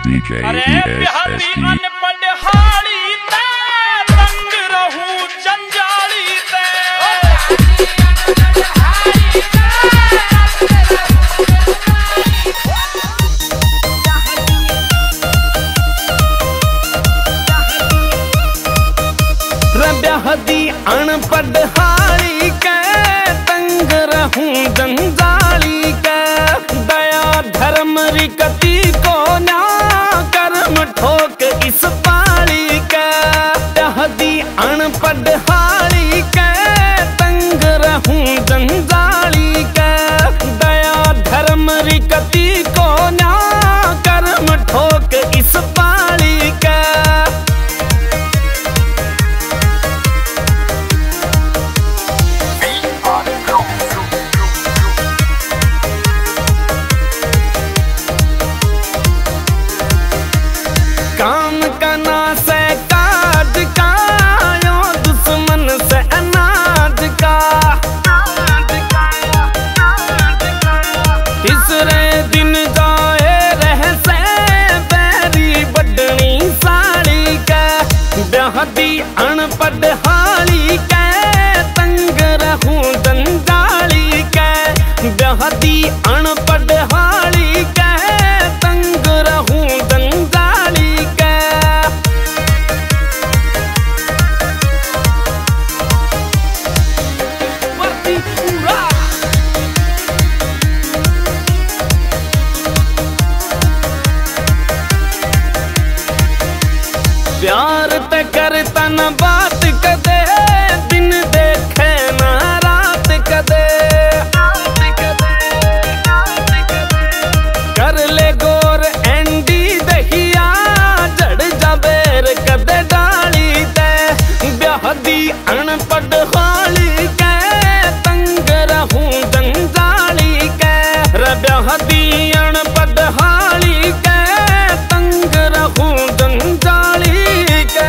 DJ अरे ESSD अनपढ़ हाड़ी ते तंग रहूं जंजाली ते ब्याहदी अनपढ़ हाड़ी के तंग रहूं जंजाली के दया धर्म रिकती को ना कर्म ठोक इस पाली के ब्याहदी अनपढ़ हाड़ी के तंग रहूं जंजाली के दया धर्म रिकती को ना कर्म ठोक इस पाली के काम करना से काज का यो दुश्मन से अनाज का तीसरे दिन जाए रह से बैरी बडनी साड़ी का ब्याहदी अनपढ़ हाली के तंग रहूं जंजाली के ब्याहदी अनपढ़ हाली के तंग रहूं जंजाली के प्यार ते करता न बात कदे दिन देखे न रात कदे कर ले गोर एंडी दहिया जड़ जाबेर कदे डाली ते ब्याहदी अनपढ़ हाली के तंग रहूं जंजाली के ब्याहदी अनपढ़ हाली के तंग रहूं जंजाली के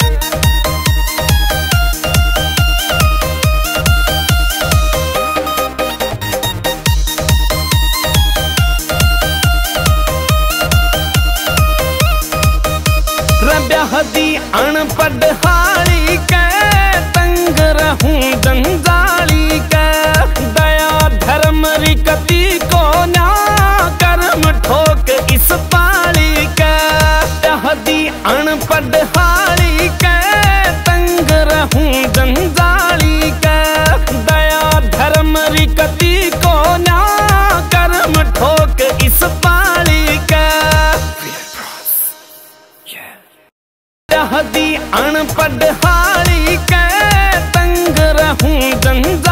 ब्याहदी अनपढ़ हाली के तंग रहूं जंजाली के दया धर्म रिकती को ना कर्म ठोक इस पाली के ब्याहदी अनपढ़ हाली के तंग रहूं जंजाली के दया धर्म रिकती को ना कर्म ठोक इस पाली के ब्याहदी अनपढ़ हाली के तंग रहूं जंजाली